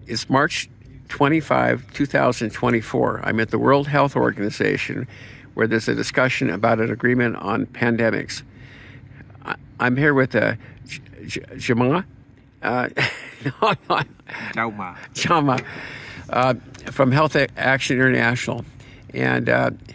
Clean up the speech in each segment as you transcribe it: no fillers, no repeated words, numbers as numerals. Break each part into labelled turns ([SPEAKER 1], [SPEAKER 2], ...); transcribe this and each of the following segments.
[SPEAKER 1] It's March 25, 2024. I'm at the World Health Organization where there's a discussion about an agreement on pandemics. I'm here with Jaume. Jaume from Health Action International. And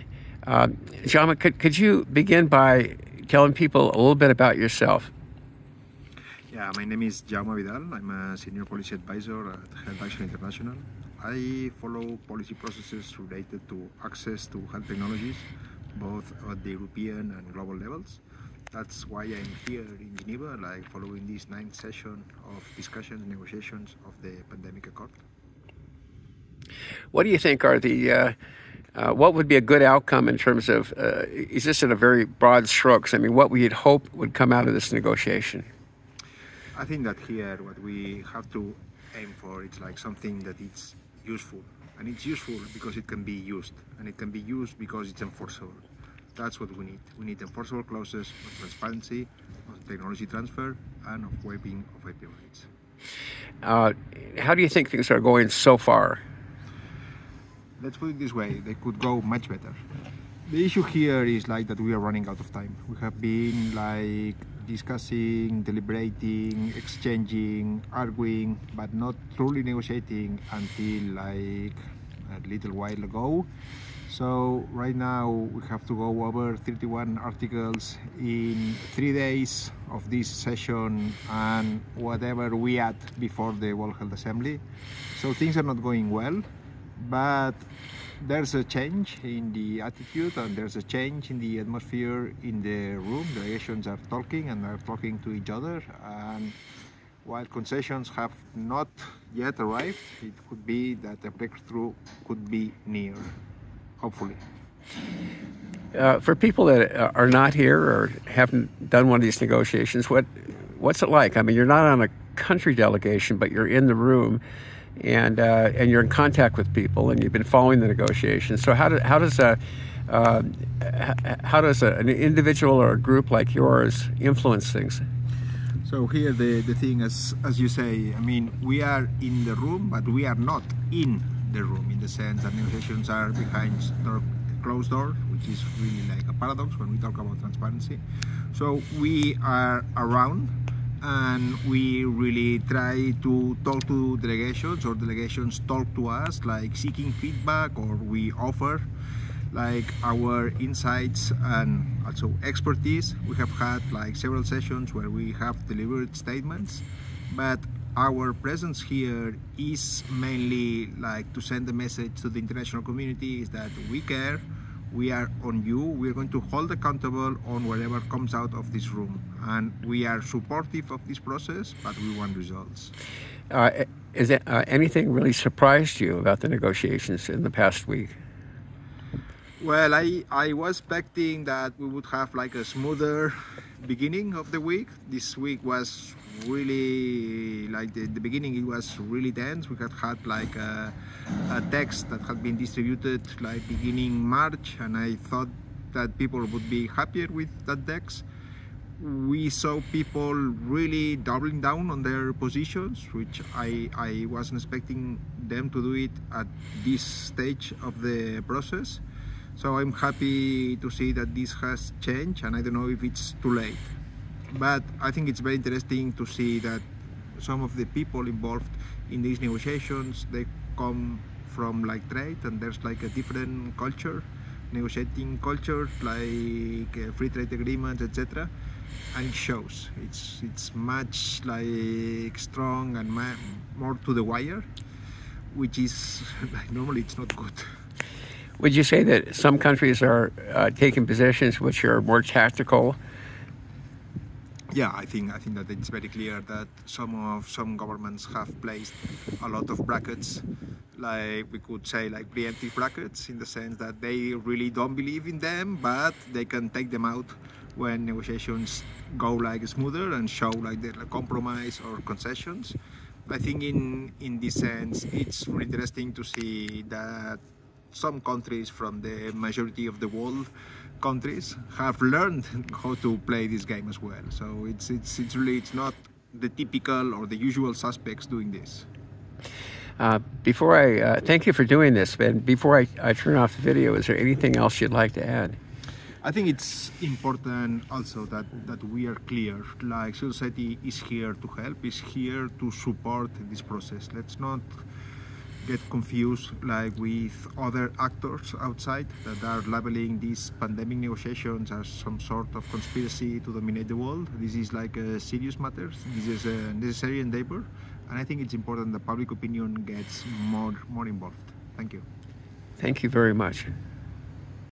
[SPEAKER 1] Jaume, could you begin by telling people a little bit about yourself?
[SPEAKER 2] Yeah, my name is Jaume Vidal. I'm a senior policy advisor at Health Action International. I follow policy processes related to access to health technologies, both at the European and global levels. That's why I'm here in Geneva, following this 9th session of discussions and negotiations of the pandemic accord.
[SPEAKER 1] What do you think are the what would be a good outcome in terms of, is this in a very broad strokes? I mean, what we'd hope would come out of this negotiation?
[SPEAKER 2] I think that here what we have to aim for is something that is useful. And it's useful because it can be used. And it can be used because it's enforceable. That's what we need. We need enforceable clauses of transparency, of technology transfer, and of waiving of IP rights.
[SPEAKER 1] How do you think things are going so far?
[SPEAKER 2] Let's put it this way, they could go much better. The issue here is that we are running out of time. We have been discussing, deliberating, exchanging, arguing, but not truly negotiating until a little while ago. So right now we have to go over 31 articles in 3 days of this session and whatever we had before the World Health Assembly. So things are not going well. But there's a change in the attitude and there's a change in the atmosphere in the room. Delegations are talking and are talking to each other. And while concessions have not yet arrived, it could be that a breakthrough could be near, hopefully.
[SPEAKER 1] For people that are not here or haven't done one of these negotiations, what's it like? I mean, you're not on a country delegation, but you're in the room. And you're in contact with people, and you've been following the negotiations. So how does an individual or a group like yours influence things?
[SPEAKER 2] So here the thing, as you say, I mean, we are in the room, but we are not in the room, in the sense that negotiations are behind closed doors, which is really a paradox when we talk about transparency. So we are around. And we really try to talk to delegations, or delegations talk to us, seeking feedback, or we offer our insights and also expertise. We have had several sessions where we have delivered statements, but our presence here is mainly to send a message to the international community is that we care. We are on you. We are going to hold accountable on whatever comes out of this room. And we are supportive of this process, but we want results.
[SPEAKER 1] Is there anything really surprised you about the negotiations in the past week?
[SPEAKER 2] Well, I was expecting that we would have a smoother beginning of the week. This week was really the beginning. It was really tense. We had a text that had been distributed beginning March, and I thought that people would be happier with that text. We saw people really doubling down on their positions, which I wasn't expecting them to do it at this stage of the process. So I'm happy to see that this has changed, and I don't know if it's too late. But I think it's very interesting to see that some of the people involved in these negotiations, they come from trade, and there's a different culture, negotiating culture, free trade agreements, etc. And it shows. It's much strong and more to the wire, which is normally it's not good.
[SPEAKER 1] Would you say that some countries are taking positions which are more tactical?
[SPEAKER 2] Yeah, I think that it's very clear that some governments have placed a lot of brackets, we could say preemptive brackets, in the sense that they really don't believe in them, but they can take them out when negotiations go smoother and show the compromise or concessions. I think in this sense it's really interesting to see that some countries from the majority of the world countries have learned how to play this game as well. So it's not the typical or the usual suspects doing this.
[SPEAKER 1] Before I thank you for doing this, and before I turn off the video, is there anything else you'd like to add?
[SPEAKER 2] I think it's important also that we are clear, like society is here to help, is here to support this process. Let's not get confused like with other actors outside that are labeling these pandemic negotiations as some sort of conspiracy to dominate the world. This is like a serious matter. This is a necessary endeavor, and I think it's important that public opinion gets more involved. Thank you.
[SPEAKER 1] Thank you very much.